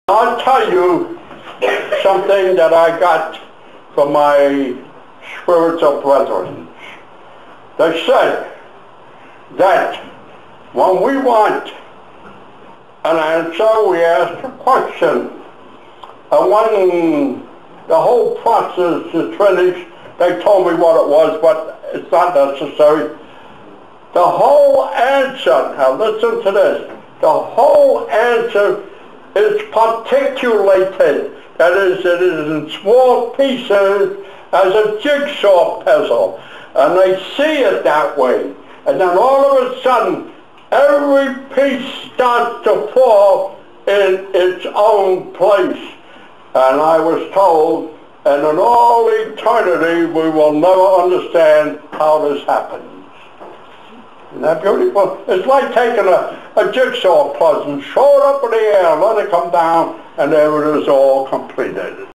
I'll tell you something that I got from my spiritual brethren. They said that when we want an answer, we ask a question. And when the whole process is finished, they told me what it was, but it's not necessary. The whole answer, now listen to this, the whole answer is particulated. That is, it is in small pieces as a jigsaw puzzle. And they see it that way. And then all of a sudden, every piece starts to fall in its own place. And I was told, and in all eternity, we will never understand how this happens. Isn't that beautiful? It's like taking a jigsaw puzzle and throw it up in the air, let it come down, and there it is all completed.